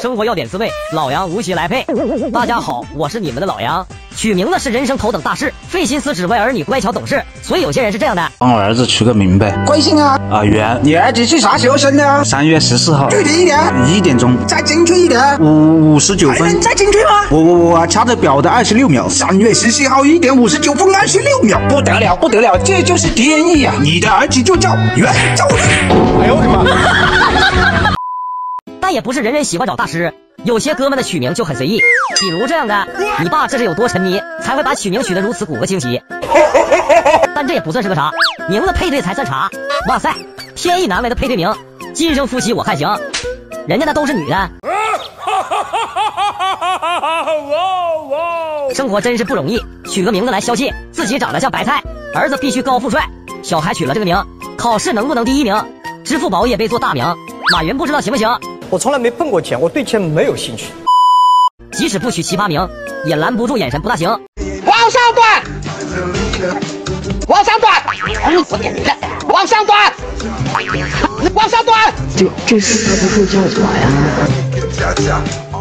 生活要点滋味，老杨无锡来配。大家好，我是你们的老杨。取名字是人生头等大事，费心思只为儿女乖巧懂事，所以有些人是这样的： 帮我儿子取个名呗。 贵姓啊？ 元。 你儿子是啥时候生的啊 ？3月14号。 具体一点。 1点钟。 再精确一点。 59分。 还能再精确吗？我掐着表的26秒。3月14号1点59分26秒，不得了不得了，这就是天意啊！你的儿子就叫袁兆伦。哎呦我的妈！ 但也不是人人喜欢找大师，有些哥们的取名就很随意，比如这样的，你爸这是有多沉迷，才会把取名取得如此骨骼清奇。但这也不算是个啥，名字配对才算啥。哇塞，天意难违的配对名，今生夫妻我看行，人家那都是女的。生活真是不容易，取个名字来消气，自己长得像白菜，儿子必须高富帅，小孩取了这个名，考试能不能第1名，支付宝也被做大名，马云不知道行不行。 我从来没碰过钱，我对钱没有兴趣。 即使不取奇葩名，也拦不住眼神不大行。 往上端，往上端，往上端，往上端。 这事他不会叫我呀。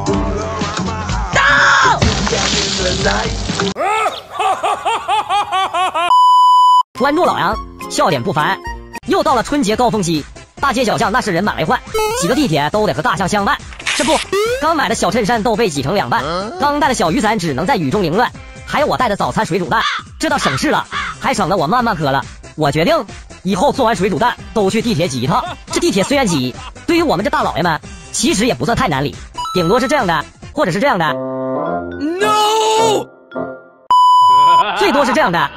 关注老杨，笑点不凡。又到了春节高峰期，大街小巷那是人满为患，挤个地铁都得和大象相伴。这不，刚买的小衬衫都被挤成2半，刚带的小雨伞只能在雨中凌乱，还有我带的早餐水煮蛋，这倒省事了，还省得我慢慢喝了。我决定以后做完水煮蛋都去地铁挤一趟。这地铁虽然挤，对于我们这大老爷们其实也不算太难理，顶多是这样的，或者是这样的 ，No， 最多是这样的。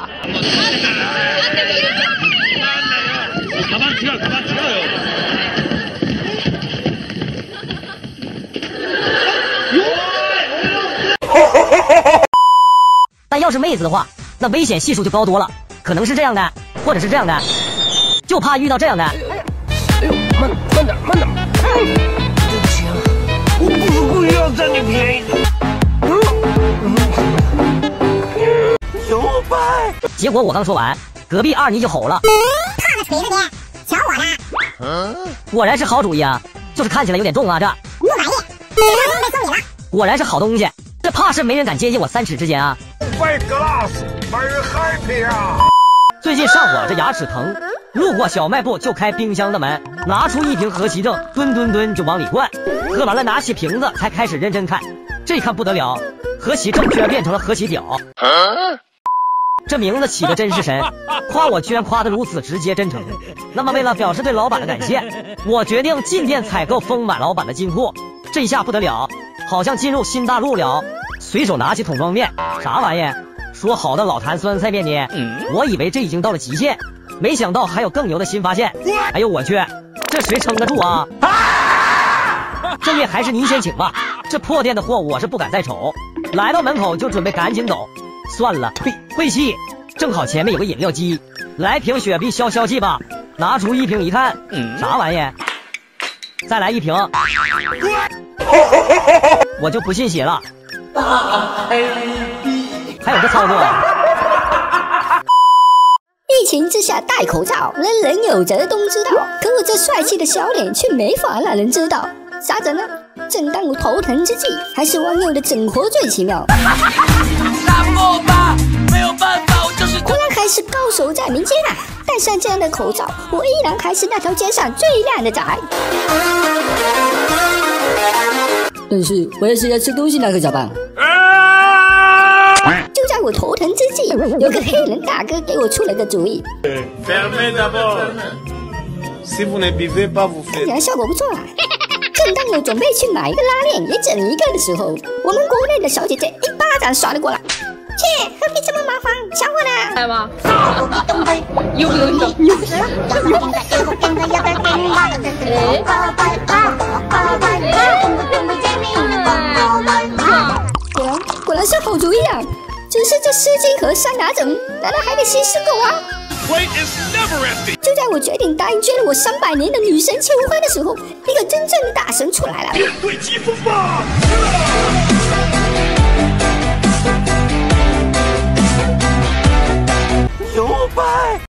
但要是妹子的话，那危险系数就高多了，可能是这样的，或者是这样的，就怕遇到这样的。 哎呦，慢点，对不起啊，我不是故意要占你便宜的。有呗。 结果我刚说完，隔壁二妮就吼了：“ 怕个锤子你，瞧我的！” 果然是好主意啊，就是看起来有点重啊，这不满意，这套装备送你了。 果然是好东西，这怕是没人敢接近我3尺之间啊。 Fight glass, very happy 啊！ 最近上火，这牙齿疼，路过小卖部就开冰箱的门，拿出1瓶和其正，吨就往里灌，喝完了拿起瓶子才开始认真看，这看不得了，和其正居然变成了和其屌。这名字起得真是神，夸我居然夸得如此直接真诚。那么为了表示对老板的感谢，我决定进店采购丰满老板的金库。这一下不得了，好像进入新大陆了。随手拿起桶装面，啥玩意？说好的老坛酸菜面呢？我以为这已经到了极限，没想到还有更牛的新发现。哎呦我去，这谁撑得住啊？这面还是您先请吧，这破店的货我是不敢再瞅。来到门口就准备赶紧走，算了，晦气。正好前面有个饮料机，来瓶雪碧消气吧。拿出1瓶一看，啥玩意？再来1瓶，我就不信邪了。还有这操作？ 疫情之下戴口罩，人人有责都知道。可我这帅气的小脸却没法让人知道，咋整呢？正当我头疼之际，还是网友的整活最奇妙。 杀我吧，没有办法，我就是果然还是高手在民间啊！戴上这样的口罩，我依然还是那条街上最靓的仔。但是我要是要吃东西，那可咋办？就在我头疼之际，有个黑人大哥给我出了个主意。看起来效果不错啊！正当我准备去买一个拉链也整一个的时候，我们国内的小姐姐一巴掌甩了过来。切，何必这么麻烦？小伙呢？ 来吗？ 有果然是好主意啊！只是这湿巾盒上哪整？难道还得稀释狗啊？就在我决定答应追了我300年的女神求婚的时候，一个真正的大神出来了。 面对疾风吧！有呗。